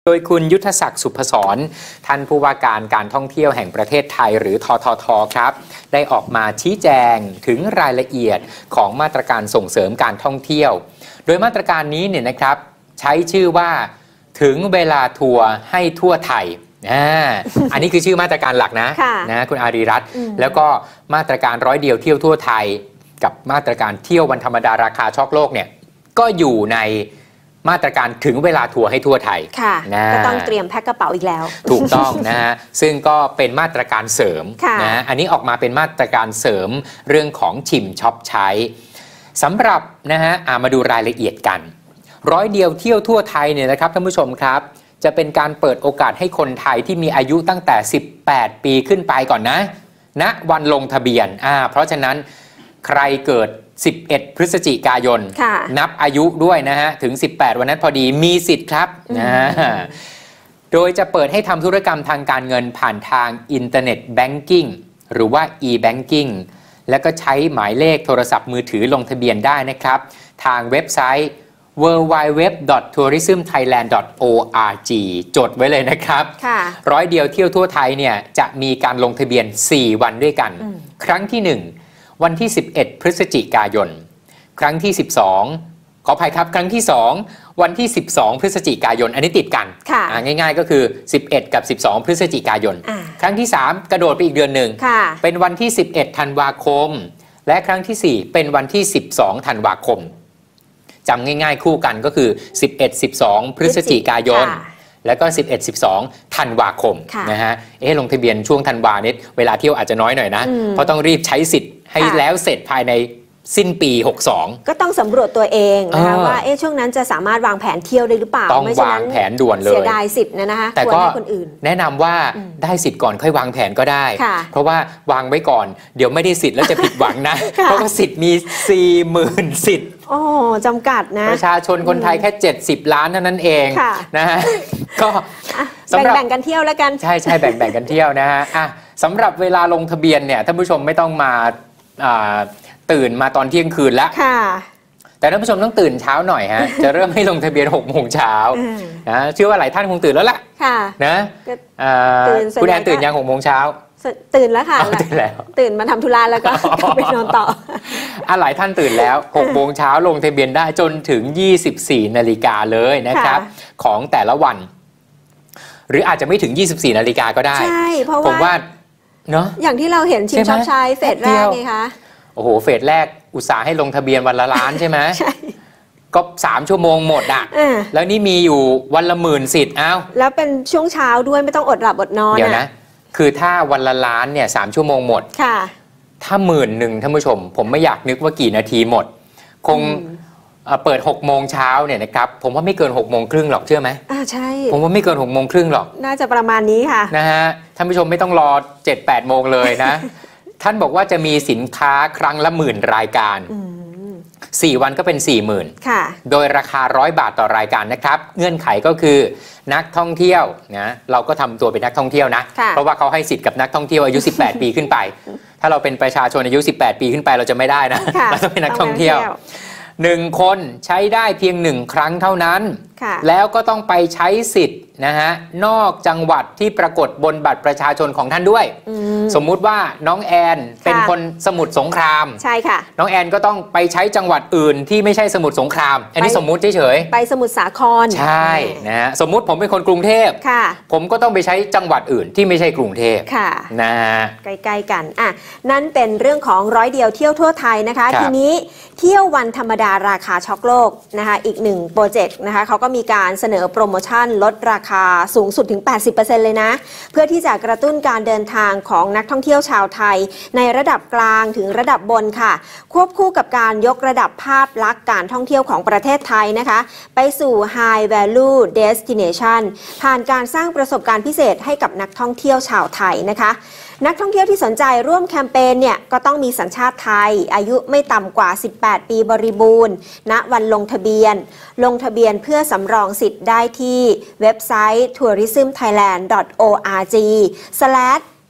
โดยคุณยุทธศักดิ์สุพศรท่านผู้ว่าการการท่องเที่ยวแห่งประเทศไทยหรือททท.ครับได้ออกมาชี้แจงถึงรายละเอียดของมาตรการส่งเสริมการท่องเที่ยวโดยมาตรการนี้เนี่ยนะครับใช้ชื่อว่าถึงเวลาทัวร์ให้ทั่วไทยอันนี้คือชื่อมาตรการหลักนะคุณอารีรัตน์แล้วก็มาตรการ100 เดียวเที่ยวทั่วไทยกับมาตรการเที่ยววันธรรมดาราคาช็อกโลกเนี่ยก็อยู่ในมาตรการถึงเวลาทัวร์ให้ทั่วไทยก็ต้องเตรียมแพ็คกระเป๋าอีกแล้วถูกต้องนะฮะซึ่งก็เป็นมาตรการเสริมนะอันนี้ออกมาเป็นมาตรการเสริมเรื่องของชิมช็อปใช้สำหรับนะฮะมาดูรายละเอียดกัน100 เดียวเที่ยวทั่วไทยเนี่ยนะครับท่านผู้ชมครับจะเป็นการเปิดโอกาสให้คนไทยที่มีอายุตั้งแต่18 ปีขึ้นไปก่อนนะวันลงทะเบียนเพราะฉะนั้นใครเกิด11 พฤศจิกายนนับอายุด้วยนะฮะถึง18วันนั้นพอดีมีสิทธิ์ครับโดยจะเปิดให้ทำธุรกรรมทางการเงินผ่านทางอินเทอร์เน็ตแบงกิ้งหรือว่า e-banking แล้วก็ใช้หมายเลขโทรศัพท์มือถือลงทะเบียนได้นะครับทางเว็บไซต์ www.tourismthailand.org จดไว้เลยนะครับ100 เดียวเที่ยวทั่วไทยเนี่ยจะมีการลงทะเบียน4 วันด้วยกันครั้งที่1วันที่11 พฤศจิกายนครั้งที่12ขออภัยครับครั้งที่2วันที่12 พฤศจิกายนอันนี้ติดกันง่ายๆก็คือ11กับ12 พฤศจิกายนครั้งที่3กระโดดไปอีกเดือนหนึ่งเป็นวันที่11 ธันวาคมและครั้งที่4เป็นวันที่12 ธันวาคมจำง่ายๆคู่กันก็คือ11-12 พฤศจิกายนแล้วก็11-12 ธันวาคมนะฮะลงทะเบียนช่วงธันวาเนี่ยเวลาเที่ยวอาจจะน้อยหน่อยนะเพราะต้องรีบใช้สิทธิ์ให้แล้วเสร็จภายในสิ้นปี62ก็ต้องสำรวจตัวเองนะคะว่าช่วงนั้นจะสามารถวางแผนเที่ยวได้หรือเปล่าต้องวางแผนด่วนเลยเสียดายสิทธิ์นะคะแต่ก็แนะนำว่าได้สิทธิ์ก่อนค่อยวางแผนก็ได้เพราะว่าวางไว้ก่อนเดี๋ยวไม่ได้สิทธิ์แล้วจะผิดหวังนะเพราะว่าสิทธิ์มี 40,000 สิทธิ์จำกัดนะประชาชนคนไทยแค่70 ล้านเท่านั้นเองนะฮะก็แบ่งกันเที่ยวแล้วกันใช่แบ่งกันเที่ยวนะฮะสำหรับเวลาลงทะเบียนเนี่ยท่านผู้ชมไม่ต้องมาตื่นมาตอนเที่ยงคืนแล้วแต่ท่านผู้ชมต้องตื่นเช้าหน่อยฮะจะเริ่มให้ลงทะเบียน6 โมงเช้านะเชื่อว่าหลายท่านคงตื่นแล้วล่ะนะคุณแอนตื่นยัง6 โมงเช้าตื่นแล้วค่ะตื่นมาทำธุระแล้วก็ไปนอนต่อหลายท่านตื่นแล้ว6 โมงเช้าลงทะเบียนได้จนถึง24 นาฬิกาเลยนะครับของแต่ละวันหรืออาจจะไม่ถึง24 นาฬิกาก็ได้ใช่เพราะผมว่าเนาะอย่างที่เราเห็นชิมช็อปใช้เฟสแรกไงคะโอ้โหเฟสแรกอุตสาห์ให้ลงทะเบียนวันละล้านใช่ไหมใช่ก็3 ชั่วโมงหมดแล้วนี่มีอยู่วันละ10,000 สิทธิ์แล้วเป็นช่วงเช้าด้วยไม่ต้องอดหลับอดนอนเดี๋ยวนะคือถ้าวันละล้านเนี่ย3 ชั่วโมงหมดถ้า10,000ท่านผู้ชมผมไม่อยากนึกว่ากี่นาทีหมดคงเปิด6 โมงเช้าเนี่ยนะครับผมว่าไม่เกิน6 โมงครึ่งหรอกเชื่อไหมใช่ผมว่าไม่เกิน6 โมงครึ่งหรอกน่าจะประมาณนี้ค่ะนะฮะท่านผู้ชมไม่ต้องรอ 7-8 โมงเลยนะท่านบอกว่าจะมีสินค้าครั้งละ10,000 รายการ4 วันก็เป็น 40,000 โดยราคา100 บาทต่อรายการนะครับเงื่อนไขก็คือนักท่องเที่ยวนะเราก็ทำตัวเป็นนักท่องเที่ยวนะเพราะว่าเขาให้สิทธิ์กับนักท่องเที่ยวอายุ18 ปีขึ้นไปถ้าเราเป็นประชาชนอายุ18 ปีขึ้นไปเราจะไม่ได้นะเราต้องเป็นนักท่องเที่ยว1 คนใช้ได้เพียง1 ครั้งเท่านั้นแล้วก็ต้องไปใช้สิทธิ์นะฮะนอกจังหวัดที่ปรากฏบนบัตรประชาชนของท่านด้วยสมมุติว่าน้องแอนเป็นคนสมุทรสงครามใช่ค่ะน้องแอนก็ต้องไปใช้จังหวัดอื่นที่ไม่ใช่สมุทรสงครามอันนี้สมมุติเฉยๆไปสมุทรสาครใช่นะฮะสมมุติผมเป็นคนกรุงเทพผมก็ต้องไปใช้จังหวัดอื่นที่ไม่ใช่กรุงเทพนะฮะใกล้ๆกันนั่นเป็นเรื่องของ100 เดียวเที่ยวทั่วไทยนะคะทีนี้เที่ยววันธรรมดาราคาช็อกโลกนะคะอีก1 โปรเจกต์นะคะเขาก็มีการเสนอโปรโมชั่นลดราคาสูงสุดถึง 80% เลยนะเพื่อที่จะกระตุ้นการเดินทางของนักท่องเที่ยวชาวไทยในระดับกลางถึงระดับบนค่ะควบคู่กับการยกระดับภาพลักษณ์การท่องเที่ยวของประเทศไทยนะคะไปสู่ High Value Destination ผ่านการสร้างประสบการณ์พิเศษให้กับนักท่องเที่ยวชาวไทยนะคะนักท่องเที่ยวที่สนใจร่วมแคมเปญเนี่ยก็ต้องมีสัญชาติไทยอายุไม่ต่ำกว่า18 ปีบริบูรณ์ณวันลงทะเบียนเพื่อสำรองสิทธิ์ได้ที่เว็บไซต์ tourismthailand.org/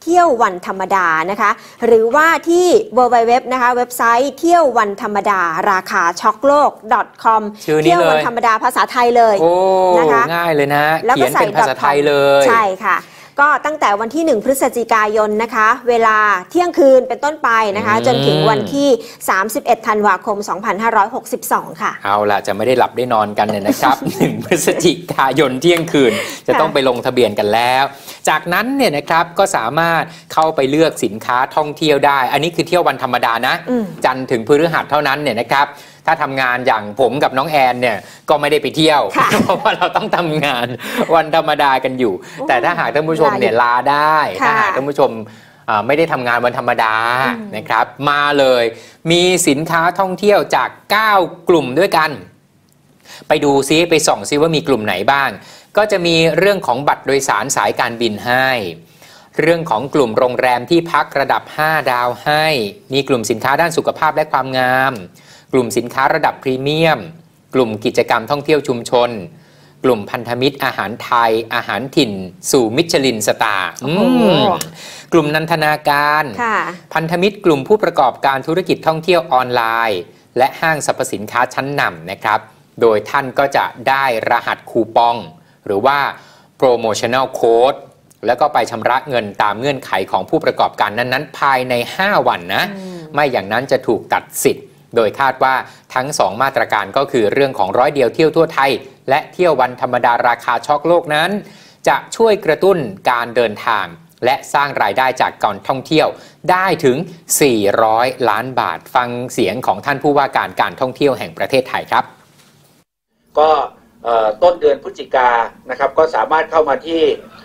เที่ยววันธรรมดานะคะหรือว่าที่ www นะคะเว็บไซต์เที่ยววันธรรมดาราคาช็อกโลก .com เที่ยววันธรรมดาภาษาไทยเลยนะคะง่ายเลยนะเขียนเป็นภาษาไทยเลยใช่ค่ะก็ตั้งแต่วันที่1พฤศจิกายนนะคะเวลาเที่ยงคืนเป็นต้นไปนะคะจนถึงวันที่31ธันวาคม2562ค่ะเอาล่ะจะไม่ได้หลับได้นอนกันเนี่ยนะครับ 1 พฤศจิกายนเที่ยงคืนจะต้องไปลงทะเบียนกันแล้วจากนั้นเนี่ยนะครับก็สามารถเข้าไปเลือกสินค้าท่องเที่ยวได้อันนี้คือเที่ยววันธรรมดานะจันทร์ถึงพฤหัสเท่านั้นเนี่ยนะครับถ้าทำงานอย่างผมกับน้องแอนเนี่ยก็ไม่ได้ไปเที่ยวเพราะว่าเราต้องทำงานวันธรรมดากันอยู่แต่ถ้าหากท่านผู้ชมเนี่ยลาได้ถ้าหากท่านผู้ชมไม่ได้ทำงานวันธรรมดานะครับมาเลยมีสินค้าท่องเที่ยวจาก9กลุ่มด้วยกันไปดูซิไปส่องซิว่ามีกลุ่มไหนบ้างก็จะมีเรื่องของบัตรโดยสารสายการบินให้เรื่องของกลุ่มโรงแรมที่พักระดับ5ดาวให้มีกลุ่มสินค้าด้านสุขภาพและความงามกลุ่มสินค้าระดับพรีเมียมกลุ่มกิจกรรมท่องเที่ยวชุมชนกลุ่มพันธมิตรอาหารไทยอาหารถิ่นสู่มิชลินสตาร์กลุ่มนันทนาการพันธมิตรกลุ่มผู้ประกอบการธุรกิจท่องเที่ยวออนไลน์และห้างสรรพสินค้าชั้นนำนะครับโดยท่านก็จะได้รหัสคูปองหรือว่า promotional code แล้วก็ไปชำระเงินตามเงื่อนไขของผู้ประกอบการนั้นๆภายใน5วันนะไม่อย่างนั้นจะถูกตัดสิทธิ์โดยคาดว่าทั้ง2มาตรการก็คือเรื่องของ100เดียวเที่ยวทั่วไทยและเที่ยววันธรรมดาราคาช็อกโลกนั้นจะช่วยกระตุ้นการเดินทางและสร้างรายได้จากการท่องเที่ยวได้ถึง400ล้านบาทฟังเสียงของท่านผู้ว่าการการท่องเที่ยวแห่งประเทศไทยครับก็ต้นเดือนพฤศจิกายนนะครับก็สามารถเข้ามาที่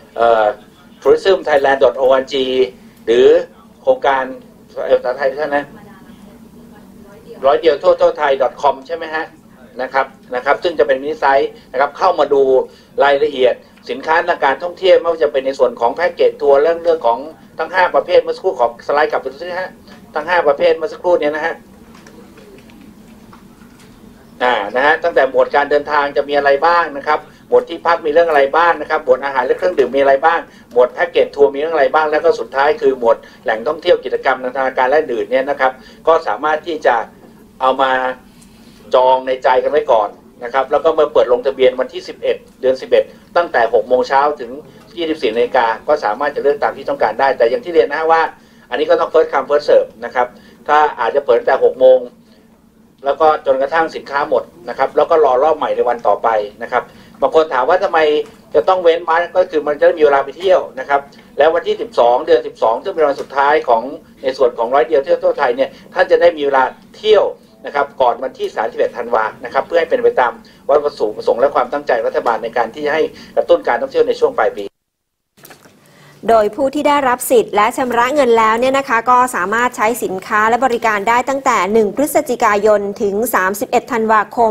tourismthailand.org หรือโครงการภาษาไทยท่านนะ100เดียวทั่วไทย .com ใช่ไหมฮะนะครับซึ่งจะเป็นมินิไซต์นะครับเข้ามาดูรายละเอียดสินค้าทางการท่องเที่ยวไม่ว่าจะเป็นในส่วนของแพ็กเกจทัวร์เรื่องของทั้ง5ประเภทเมื่อสักครู่ของสไลด์กลับไปดูซิฮะทั้ง5ประเภทเมื่อสักครู่นี้นะฮะตั้งแต่หมวดการเดินทางจะมีอะไรบ้างนะครับหมวดที่พักมีเรื่องอะไรบ้างนะครับหมวดอาหารและเครื่องดื่มมีอะไรบ้างหมวดแพ็กเกจทัวร์มีเรื่องอะไรบ้างแล้วก็สุดท้ายคือหมวดแหล่งท่องเที่ยวกิจกรรมนันทนาการและอื่นเนี่ยนะครับก็สามารถที่จะเอามาจองในใจกันไว้ก่อนนะครับแล้วก็เมื่อเปิดลงทะเบียนวันที่11เดือน11ตั้งแต่ 6 โมงเช้าถึง 24 นาฬิกาก็สามารถจะเลือกตามที่ต้องการได้แต่อย่างที่เรียนนะว่าอันนี้ก็ต้อง first come first serve นะครับถ้าอาจจะเปิดตั้งแต่ 6 โมงแล้วก็จนกระทั่งสินค้าหมดนะครับแล้วก็รอรอบใหม่ในวันต่อไปนะครับบางคนถามว่าทำไมจะต้องเว้นมาก็คือมันจะมีเวลาไปเที่ยวนะครับแล้ววันที่12เดือน12ซึ่งเป็นวันสุดท้ายของในส่วนของ100เดียวเที่ยวทั่วไทยเนี่ยท่านจะได้มีเวลาเที่ยวนะครับก่อนวันที่31ธันวาคมนะครับเพื่อให้เป็นไปตามวัตถุประสงค์และความตั้งใจรัฐบาลในการที่จะให้กระตุ้นการท่องเที่ยวในช่วงปลายปีโดยผู้ที่ได้รับสิทธิ์และชำระเงินแล้วเนี่ยนะคะก็สามารถใช้สินค้าและบริการได้ตั้งแต่1พฤศจิกายนถึง31ธันวาคม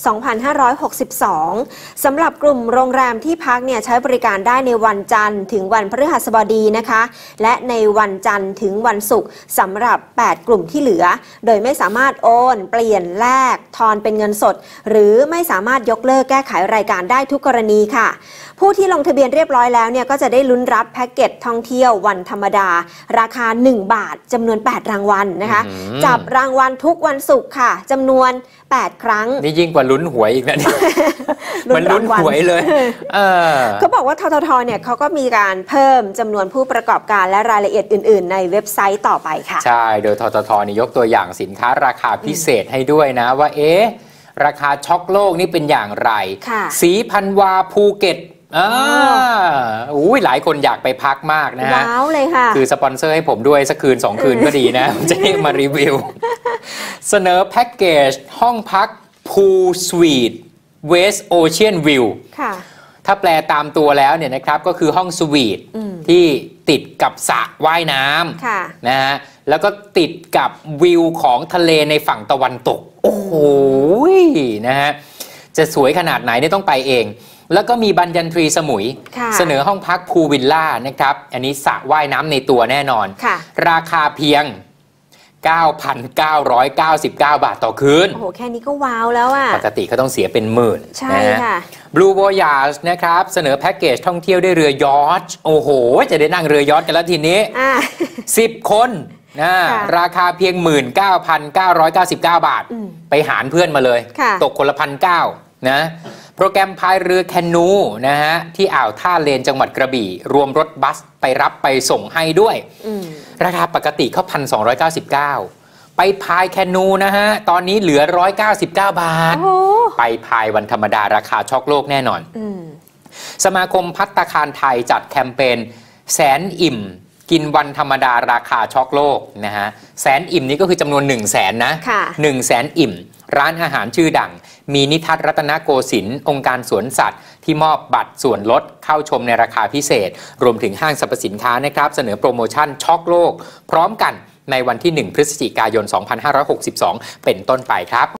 2562สำหรับกลุ่มโรงแรมที่พักเนี่ยใช้บริการได้ในวันจันทร์ถึงวันพฤหัสบดีนะคะและในวันจันทร์ถึงวันศุกร์สำหรับ8กลุ่มที่เหลือโดยไม่สามารถโอนเปลี่ยนแลกทอนเป็นเงินสดหรือไม่สามารถยกเลิกแก้ไขรายการได้ทุกกรณีค่ะผู้ที่ลงทะเบียนเรียบร้อยแล้วเนี่ยก็จะได้ลุ้นรับแพ็กเกจท่องเที่ยววันธรรมดาราคา1บาทจำนวน8รางวัลนะคะจับรางวัลทุกวันศุกร์ค่ะจำนวน8ครั้งนี่ยิ่งกว่าลุ้นหวยอีกนะเนี่ยมันลุ้นหวยเลยเขาบอกว่าทททเนี่ยเขาก็มีการเพิ่มจำนวนผู้ประกอบการและรายละเอียดอื่นๆในเว็บไซต์ต่อไปค่ะใช่โดยทททนี่ยกตัวอย่างสินค้าราคาพิเศษให้ด้วยนะว่าราคาช็อกโลกนี่เป็นอย่างไรสีพันวาภูเก็ตหลายคนอยากไปพักมากนะฮะว้าวเลยค่ะคือสปอนเซอร์ให้ผมด้วยสักคืน2คืนก็ดีนะจะได้มารีวิวเสนอแพ็กเกจห้องพักพูลสวีทเวสต์โอเชียนวิวถ้าแปลตามตัวแล้วเนี่ยนะครับก็คือห้องสวีทที่ติดกับสระว่ายน้ำนะฮะแล้วก็ติดกับวิวของทะเลในฝั่งตะวันตกโอ้โหนะฮะจะสวยขนาดไหนเนี่ยต้องไปเองแล้วก็มีบัญญันทรีสมุยเสนอห้องพักพูลวิลล่านะครับอันนี้สระว่ายน้ำในตัวแน่นอนราคาเพียง 9,999 บาทต่อคืนโอ้โหแค่นี้ก็ว้าวแล้วอ่ะปกติเขาต้องเสียเป็นหมื่นใช่ค่ะ Blue Voyage นะครับเสนอแพ็กเกจท่องเที่ยวด้วยเรือยอชต์โอ้โหจะได้นั่งเรือยอชต์กันแล้วทีนี้ 10 คนราคาเพียง 19,999 บาทไปหารเพื่อนมาเลยตกคนละ1,900นะโปรแกรมพายเรือแคนูนะฮะที่อ่าวท่าเลนจังหวัดกระบี่รวมรถบัสไปรับไปส่งให้ด้วยราคาปกติเขา1,299ไปพายแคนูนะฮะตอนนี้เหลือ199 บาทไปพายวันธรรมดาราคาช็อกโลกแน่นอนสมาคมภัตตาคารไทยจัดแคมเปญแสนอิ่มกินวันธรรมดาราคาช็อกโลกนะฮะแสนอิ่มนี้ก็คือจำนวน100,000นะ100,000 อิ่มร้านอาหารชื่อดังมีนิทัศน์รัตนโกสินทร์องค์การสวนสัตว์ที่มอบบัตรส่วนลดเข้าชมในราคาพิเศษรวมถึงห้างสรรพสินค้านะครับเสนอโปรโมชั่นช็อกโลกพร้อมกันในวันที่ 1 พฤศจิกายน 2562 เป็นต้นไปครับ